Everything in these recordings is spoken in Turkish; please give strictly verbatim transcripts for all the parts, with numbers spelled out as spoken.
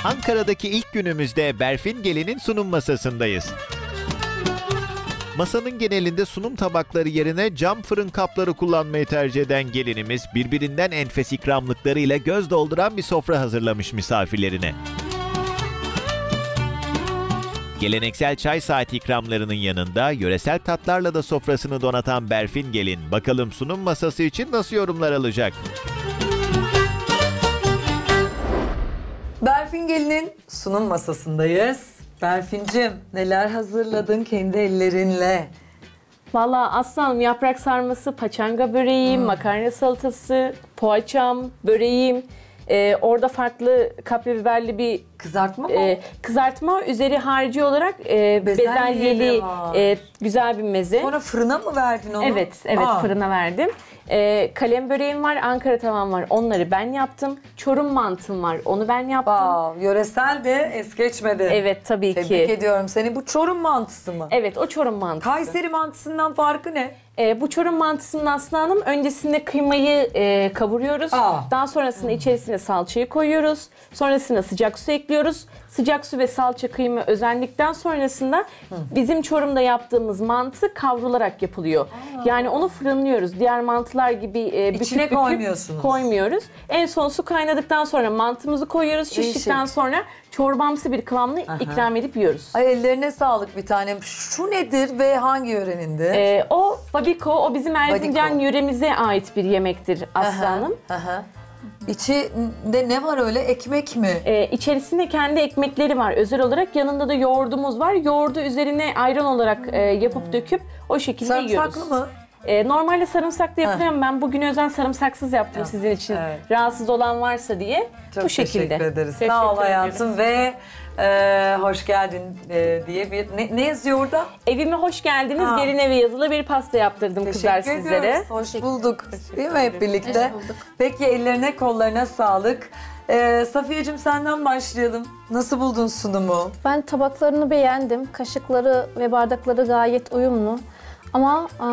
Ankara'daki ilk günümüzde Berfin Gelin'in sunum masasındayız. Masanın genelinde sunum tabakları yerine cam fırın kapları kullanmayı tercih eden gelinimiz birbirinden enfes ikramlıklarıyla göz dolduran bir sofra hazırlamış misafirlerine. Geleneksel çay saati ikramlarının yanında yöresel tatlarla da sofrasını donatan Berfin Gelin, bakalım sunum masası için nasıl yorumlar alacak? Berfin Gelin'in sunum masasındayız. Berfin'cim neler hazırladın kendi ellerinle? Valla aslanım, yaprak sarması, paçanga böreğim, hmm. makarna salatası, poğaçam, böreğim. Ee, orada farklı kapya biberli bir kızartma mı? E, kızartma, üzeri harici olarak e, bezelyeli e, güzel bir meze. Sonra fırına mı verdin onu? Evet, evet Aa. fırına verdim. E, kalem böreğim var, Ankara tavam var. Onları ben yaptım. Çorum mantım var. Onu ben yaptım. Wow, yöresel de es geçmedi. Evet, tabii Tebrik ki. Tebrik ediyorum seni. Bu Çorum mantısı mı? Evet, o Çorum mantısı. Kayseri mantısından farkı ne? E, bu Çorum mantısının aslanım, öncesinde kıymayı e, kavuruyoruz. Aa. Daha sonrasında hmm. içerisine salçayı koyuyoruz. Sonrasında sıcak su ekliyoruz. Sıcak su ve salça kıyma özendikten sonrasında hmm. bizim Çorum'da yaptığımız mantı kavrularak yapılıyor. Aa. Yani onu fırınlıyoruz. Diğer mantılar gibi e, büküp İçine büküp koymuyorsunuz. koymuyoruz. En son su kaynadıktan sonra mantımızı koyuyoruz. Şiştikten sonra çorbamsı bir kıvamla Aha. ikram edip yiyoruz. Ay, ellerine sağlık bir tanem. Şu nedir ve hangi yörenindi? Ee, o babiko, o bizim Erzincan yöremize ait bir yemektir aslanım. Aha, aha. İçinde ne var öyle? Ekmek mi? Ee, içerisinde kendi ekmekleri var özel olarak. Yanında da yoğurdumuz var. Yoğurdu üzerine ayran olarak e, yapıp hmm. döküp o şekilde Sarımsaklı yiyoruz. Sarımsaklı mı? Ee, normalde sarımsaklı yapıyorum. Ben bugün özel sarımsaksız yaptım ha. sizin için. Evet. Rahatsız olan varsa diye. Çok bu şekilde. teşekkür ederiz. Teşekkür Sağ ol ederim. hayatım ve e, hoş geldin e, diye bir... Ne, ne yazıyor orada? Evime hoş geldiniz. Ha. Gelin evi yazılı bir pasta yaptırdım teşekkür kızlar sizlere. Ediyoruz. Hoş bulduk. Değil mi hep birlikte? Peki ellerine kollarına sağlık. Ee, Safiyeciğim senden başlayalım. Nasıl buldun sunumu? Ben tabaklarını beğendim. Kaşıkları ve bardakları gayet uyumlu. Ama e,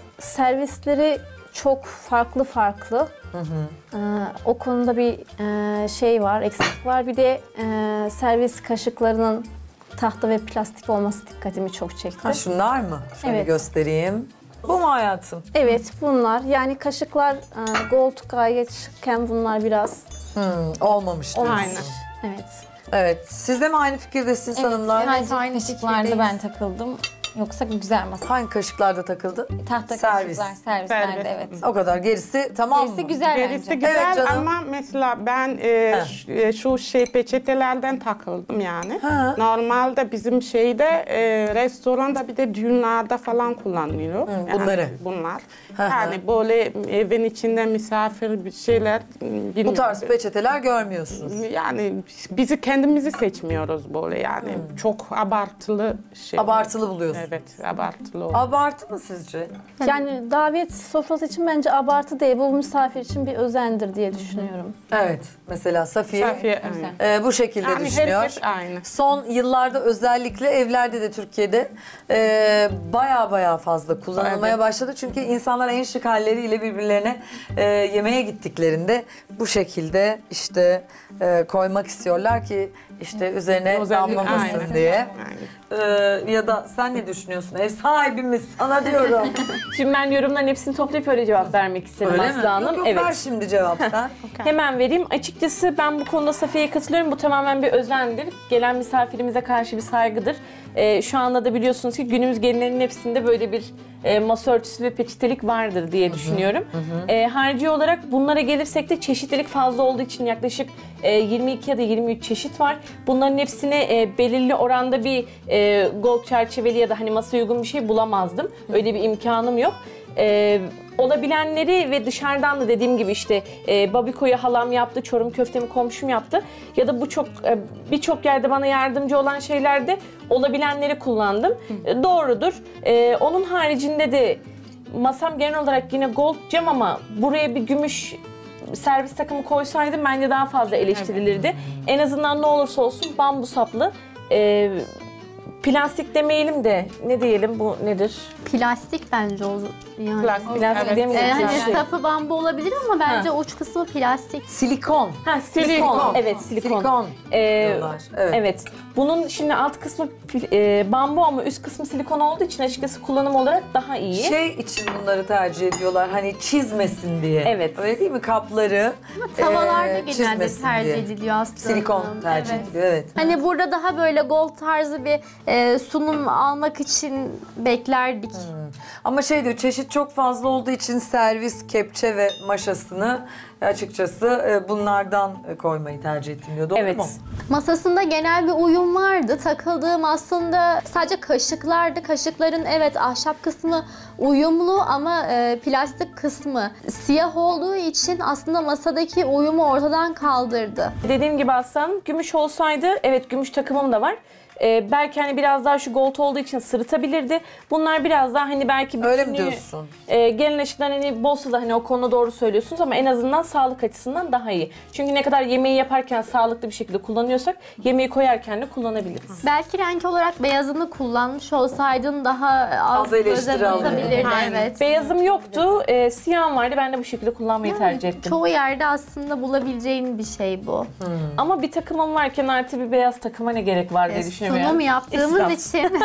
servisleri çok farklı farklı. Hı hı. E, o konuda bir e, şey var, eksik var. Bir de e, servis kaşıklarının tahta ve plastik olması dikkatimi çok çekti. Ha, şunlar mı? Şöyle evet. göstereyim. Bu mu hayatım? Evet, bunlar. Yani kaşıklar e, gold gayet şıkken bunlar biraz... Hmm, olmamış. Aynen. Evet. Evet. Siz de mi aynı fikirdesiniz evet, hanımlar? Evet, aynı kaşıklarda ben takıldım. Yoksa güzel masa. Hangi kaşıklarda takıldı? Tahta Servis. kaşıklar, servislerde evet. O kadar. Gerisi tamam Gerisi mı? güzel Gerisi bence. güzel Evet ama mesela ben e, ş- şu şey peçetelerden takıldım yani. Ha. Normalde bizim şeyde e, restoranda bir de düğünlerde falan kullanılıyor. Hı, yani bunları. bunlar. Ha, yani böyle evin içinde misafir bir şeyler bilmiyorum. Bu tarz peçeteler görmüyorsunuz. Yani bizi kendimizi seçmiyoruz böyle yani. Hmm. Çok abartılı şey. Abartılı buluyorsun. Evet, abartılı oldu. Abartı mı sizce? Yani davet sofrası için bence abartı değil. Bu misafir için bir özendir diye düşünüyorum. Evet. Mesela Safiye, Safiye e, bu şekilde yani düşünüyor. herkes aynı. Son yıllarda özellikle evlerde de Türkiye'de e, baya baya fazla kullanılmaya evet. başladı. Çünkü insanlar en şık halleriyle birbirlerine e, yemeğe gittiklerinde bu şekilde işte e, koymak istiyorlar ki işte üzerine damlamasın diye. Ee, ya da sen ne düşünüyorsun? Ev sahibimiz sana diyorum. Şimdi ben yorumların hepsini toplayıp öyle cevap vermek istedim Öyle Aslı mi? Hanım. Yok yok evet. ver şimdi cevap sen. Hemen vereyim. Açıkçası ben bu konuda Safiye'ye katılıyorum. Bu tamamen bir özendir. Gelen misafirimize karşı bir saygıdır. Ee, şu anda da biliyorsunuz ki günümüz gelinlerinin hepsinde böyle bir e, masa örtüsü ve peçetelik vardır diye düşünüyorum. Hı hı. E, harici olarak bunlara gelirsek de çeşitlilik fazla olduğu için yaklaşık e, yirmi iki ya da yirmi üç çeşit var. Bunların hepsine e, belirli oranda bir e, gold çerçeveli ya da hani masa uygun bir şey bulamazdım. Öyle bir imkanım yok. Ee, olabilenleri ve dışarıdan da dediğim gibi işte e, babikoyu halam yaptı, Çorum köftemi komşum yaptı ya da bu çok e, birçok yerde bana yardımcı olan şeylerde olabilenleri kullandım. E, doğrudur. E, onun haricinde de masam genel olarak yine gold cam ama buraya bir gümüş servis takımı koysaydım bence daha fazla eleştirilirdi. Evet. En azından ne olursa olsun bambu saplı. E, Plastik demeyelim de ne diyelim bu nedir? Plastik bence o yani. Plastik, Plastik evet. değil mi? Ee, hani Plastik. sapı bambu olabilir ama bence uç kısmı plastik. Silikon. Ha, silikon. Evet, silikon. Silikon Ee, diyorlar. Evet. evet. Bunun şimdi alt kısmı pil- e, bambu ama üst kısmı silikon olduğu için açıkçası kullanım olarak daha iyi. Şey için bunları tercih ediyorlar hani çizmesin diye. Evet. Öyle değil mi kapları? Tavallarda e, genelde çizmesin tercih diye. ediliyor aslında. Silikon tercih Evet. ediliyor evet. Hani burada daha böyle gold tarzı bir e, sunum almak için beklerdik. Ama şey diyor çeşit çok fazla olduğu için servis, kepçe ve maşasını açıkçası e, bunlardan e, koymayı tercih ettim diyor. Doğru Evet. mu? Masasında genel bir uyum vardı. Takıldığım aslında sadece kaşıklardı. Kaşıkların evet ahşap kısmı uyumlu ama e, plastik kısmı siyah olduğu için aslında masadaki uyumu ortadan kaldırdı. Dediğim gibi aslanım gümüş olsaydı, evet gümüş takımım da var. Ee, belki hani biraz daha şu gold olduğu için sırıtabilirdi. Bunlar biraz daha hani belki Öyle mi bütünlüğü, diyorsun? E, genel açıdan hani bozsa da hani o konuda doğru söylüyorsunuz ama en azından sağlık açısından daha iyi. Çünkü ne kadar yemeği yaparken sağlıklı bir şekilde kullanıyorsak yemeği koyarken de kullanabiliriz. Belki renk olarak beyazını kullanmış olsaydın daha az, Az eleştiri göze alırdın. batabilirdi. Aynen. Evet. Beyazım yoktu, e, siyahım vardı. Ben de bu şekilde kullanmayı tercih ettim. Çoğu yerde aslında bulabileceğin bir şey bu. Ama bir takımım varken artı bir beyaz takıma ne gerek var diye E, düşünüyorum. Sunum yaptığımız İsraf. için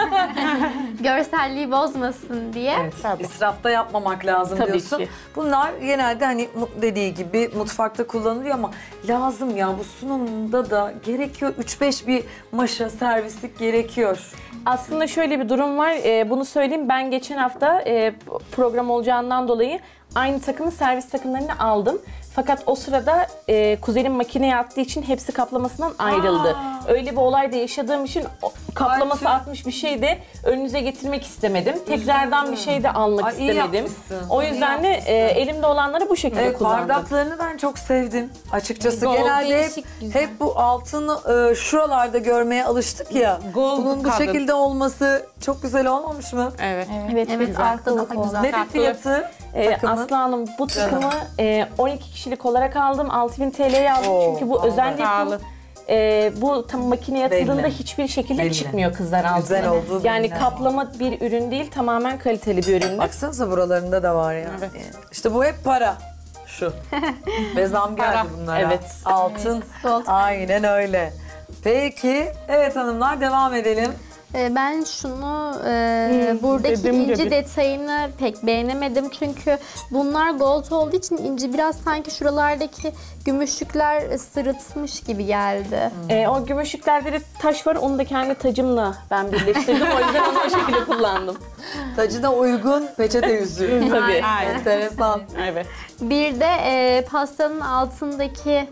görselliği bozmasın diye. Tabii. İsrafta yapmamak lazım Tabii diyorsun. ki. Bunlar genelde hani mu- dediği gibi mutfakta kullanılıyor ama lazım ya bu sunumda da gerekiyor. üç beş bir maşa servislik gerekiyor. Aslında şöyle bir durum var. Ee, bunu söyleyeyim. Ben geçen hafta e, program olacağından dolayı aynı takımın servis takımlarını aldım. Fakat o sırada e, kuzenim makineye attığı için hepsi kaplamasından ayrıldı. Öyle bir olay da yaşadığım için o, kaplaması Ay, atmış bir şey de önünüze getirmek istemedim. Tekrardan bir şey de almak Ay, iyi istemedim. yapmışsın. O İyi yüzden de yapmışsın. e, elimde olanları bu şekilde Evet, kullandım. bardaklarını ben çok sevdim açıkçası. Gold, Genelde hep, değişik, güzel. hep bu altını e, şuralarda görmeye alıştık ya. Gold Bunun bu kadın. şekilde olması çok güzel olmamış mı? Evet. Evet, Evet, güzel. farklı daha güzel. Nedir fiyatı? Ee, takımın? Aslı Hanım bu takımı e, on iki kişilik olarak aldım. altı bin T L'ye aldım Oo, çünkü bu vallahi. özel yapım. Pahalı. E, bu tam makineye atıldığında Belli. hiçbir şekilde Belli. çıkmıyor kızlar altına. Güzel olduğu Yani belli. kaplama bir ürün değil, tamamen kaliteli bir ürün. Baksanıza buralarında da var ya. Evet. İşte bu hep para. Şu. Ve zam geldi Para. bunlara. Evet. Altın. Gold. Aynen öyle. Peki. Evet hanımlar devam edelim. Ee, Ben şunu e, buradaki dediğim inci gibi. detayını pek beğenemedim çünkü bunlar gold olduğu için inci biraz sanki şuralardaki gümüşlükler sırıtmış gibi geldi. E, o gümüşlüklerde de taş var, onu da kendi tacımla ben birleştirdim. O yüzden onu o şekilde kullandım. Tacına uygun peçete yüzüğü. Tabii. Aynen. Enteresan. Evet. Bir de e, pastanın altındaki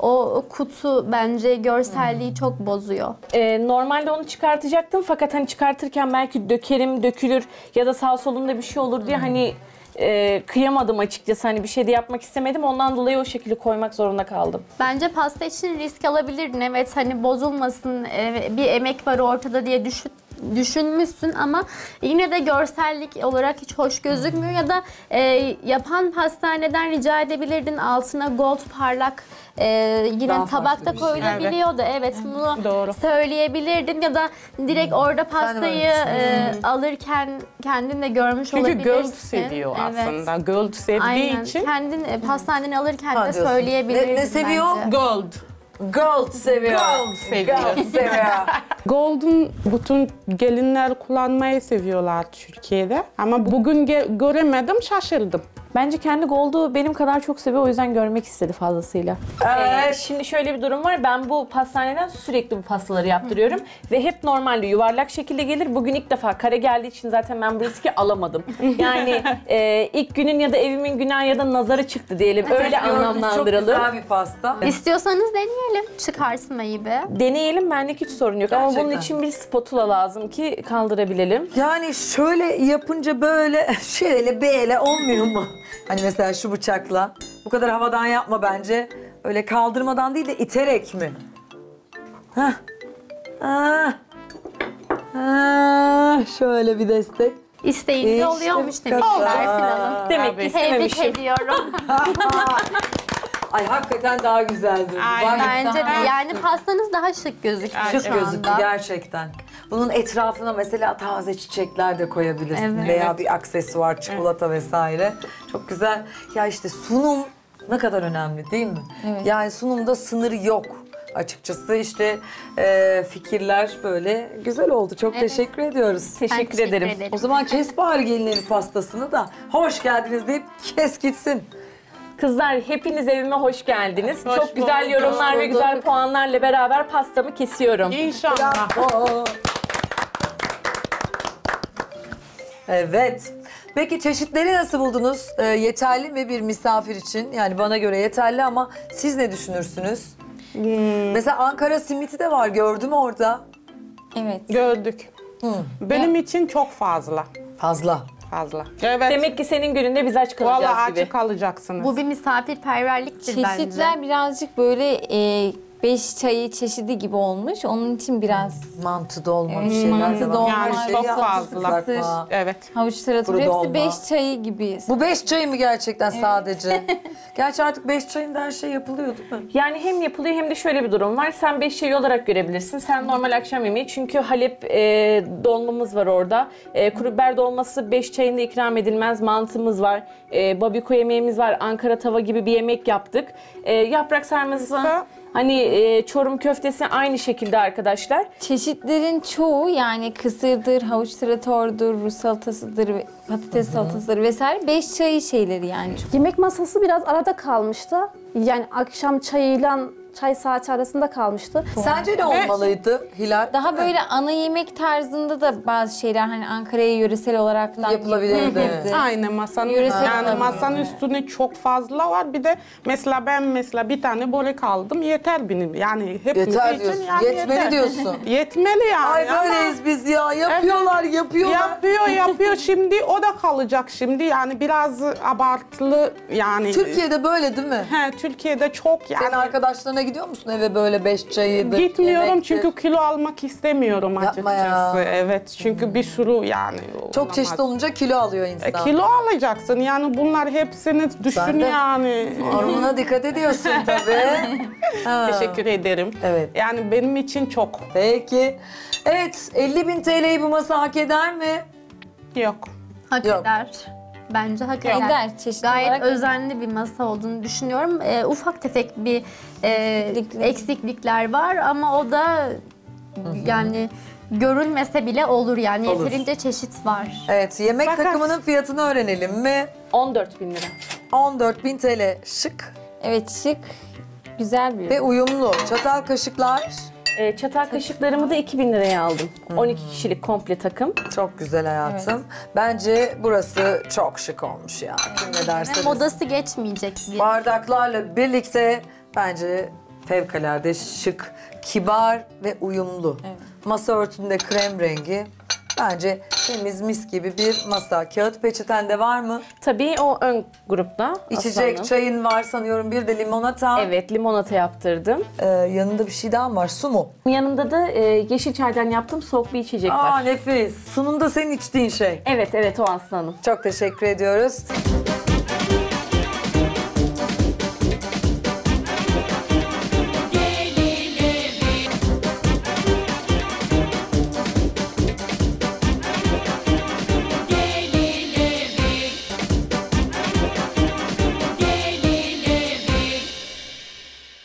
o kutu bence görselliği çok bozuyor. E, normalde onu çıkartacaktım fakat hani çıkartırken belki dökerim, dökülür ya da sağ solunda bir şey olur diye hani e, kıyamadım açıkçası. Hani bir şey de yapmak istemedim. Ondan dolayı o şekilde koymak zorunda kaldım. Bence pasta için risk alabilirdin. Evet hani bozulmasın, e, bir emek var ortada diye düşün, düşünmüşsün ama yine de görsellik olarak hiç hoş gözükmüyor. Ya da e, yapan pastaneden rica edebilirdin altına gold parlak e, yine Daha farklı tabakta bir şey. koyulabiliyordu. Evet, bunu Doğru. söyleyebilirdin ya da direkt orada öyle pastayı e, alırken kendin de görmüş Çünkü olabilirsin. gold seviyor Evet. aslında. Gold sevdiği Aynen. için. Kendin e, pastaneden alırken Ha, de diyorsun. söyleyebilirdin Ne- ne seviyor? bence. Gold. Gold seviyor. Gold seviyor. Gold seviyor. Gold'un bütün gelinler kullanmayı seviyorlar Türkiye'de. Ama bugün ge- göremedim, şaşırdım. Bence kendi Gold'u benim kadar çok seviyor. O yüzden görmek istedi fazlasıyla. Ee, şimdi şöyle bir durum var. Ben bu pastaneden sürekli bu pastaları yaptırıyorum. Ve hep normalde yuvarlak şekilde gelir. Bugün ilk defa kare geldiği için zaten ben bu riski alamadım. Yani e, ilk günün ya da evimin günah ya da nazarı çıktı diyelim. Öyle Gördüm, Çok anlamlandıralım. güzel bir pasta. İstiyorsanız deneyelim çıkarsmayı be. Deneyelim, benlik hiç sorun yok. Ama bunun Gerçekten. için bir spatula lazım ki kaldırabilelim. Yani şöyle yapınca böyle şöyle böyle olmuyor mu? Hani mesela şu bıçakla. Bu kadar havadan yapma bence. Öyle kaldırmadan değil de iterek mi? Hah. Ah. Ah. Şöyle bir destek. İsteyince İşte oluyormuş bu demek ki kadar. Berfin Hanım. Demek ki Tabii. Tebrik istememişim. ediyorum. Ay hakikaten daha güzel durdu. Aynen. Bak, Bence de yani pastanız daha şık gözüküyor şık şu gözüktü anda. gerçekten. Bunun etrafına mesela taze çiçekler de koyabilirsin. Evet. Veya bir aksesuar, çikolata vesaire. Çok güzel. Ya işte sunum ne kadar önemli değil mi? Evet. Yani sunumda sınır yok. Açıkçası işte e, fikirler böyle güzel oldu. Çok Evet. teşekkür ediyoruz. Teşekkür, Ben teşekkür ederim. ederim. O zaman kes bari gelin evi pastasını da hoş geldiniz deyip kes gitsin. Kızlar hepiniz evime hoş geldiniz. Hoş Çok güzel bulduk. yorumlar ve Hoş güzel bulduk. puanlarla beraber pastamı kesiyorum. İnşallah. Bravo. Evet. Peki çeşitleri nasıl buldunuz? Ee, yeterli mi bir misafir için? Yani bana göre yeterli ama siz ne düşünürsünüz? Mesela Ankara simiti de var, gördüm orada. Evet. Gördük. Benim için çok fazla. Fazla. Fazla. Evet. Demek ki senin gününde biz aç kalacağız Vallahi gibi. açık kalacaksınız. Bu bir misafirperverliktir bence. Çeşitler birazcık böyle e, beş çayı çeşidi gibi olmuş. Onun için biraz Mantı dolma bir Evet, şeyler mantı de var. dolma, Her yani şey çok yapmışsınız fazla. aklıma. Evet. havuç taratoru Kuru dolma. hepsi beş çayı gibi. Bu beş çayı mı gerçekten sadece? Gerçi artık beş çayında her şey yapılıyor değil mi? Yani hem yapılıyor hem de şöyle bir durum var. Sen beş şey olarak görebilirsin. Sen normal akşam yemeği. Çünkü Halep e, dolmamız var orada. E, kuru biber dolması beş çayında ikram edilmez. Mantımız var. E, babiko yemeğimiz var. Ankara tava gibi bir yemek yaptık. E, yaprak sarması, hani e, Çorum köftesi aynı şekilde arkadaşlar. Çeşitlerin çoğu yani kısırdır, havuç taratordur, Rus salatasıdır, patates salatasıdır vesaire. Beş çayı şeyleri yani. Yemek masası biraz arada kalmıştı. Yani akşam çayıyla çay saati arasında kalmıştı. Sence ne olmalıydı Hilal? Daha böyle ana yemek tarzında da bazı şeyler hani Ankara'ya yöresel olarak da Yapılabilirdi. yapılabilirdi. Aynı masanın Yöresel yani olabilir. masanın üstüne çok fazla var. Bir de mesela ben mesela bir tane börek aldım. Yeter benim. Yani hepimiz Yeter için diyorsun. yani Yetmeli yeter. diyorsun. Yetmeli yani. Ay ama böyleyiz biz ya. Yapıyorlar, yapıyorlar. yapıyor yapıyor şimdi o da kalacak şimdi yani biraz abartılı yani. Türkiye'de böyle değil mi? He, Türkiye'de çok yani. Sen arkadaşlarına gidiyor musun eve böyle beş çayıdır, Gitmiyorum yemektir? çünkü kilo almak istemiyorum Yapma açıkçası. ya. Evet çünkü bir sürü yani. Çok olamaz. çeşit olunca kilo alıyor E, insan. kilo alacaksın yani bunlar hepsini düşün Sen de yani. Hormona dikkat ediyorsun tabii. Ha. Teşekkür ederim. Evet. Yani benim için çok. Peki. Evet, elli bin T L'yi bu masa hak eder mi? Yok. Hak Yok. eder. Bence hak eder. Eder, çeşitli Gayet olarak özenli bir masa olduğunu düşünüyorum. Ee, ufak tefek bir e, eksiklikler var ama o da yani görülmese bile olur yani. Olur. Yeterince çeşit var. Evet, yemek Fakat- takımının fiyatını öğrenelim mi? on dört bin lira. on dört bin T L şık Evet şık, güzel bir ve uyumlu. Çatal kaşıklar E, çatal kaşıklarımı da iki bin liraya aldım. on iki kişilik komple takım. çok güzel hayatım. Bence burası çok şık olmuş ya. Kim ne derse desin. Modası geçmeyecek bir. Bardaklarla birlikte bence fevkalade şık, kibar ve uyumlu. Masa örtünde krem rengi. Bence temiz mis gibi bir masa. Kağıt peçeten de var mı? Tabii o ön grupta. İçecek Aslanım. çayın var sanıyorum. Bir de limonata. Evet, limonata yaptırdım. Ee, yanında bir şey daha mı var? Su mu? Yanında da e, yeşil çaydan yaptığım soğuk bir içecek Aa var. nefis. Sunumda senin içtiğin şey. Evet, evet o aslanım. Çok teşekkür ediyoruz.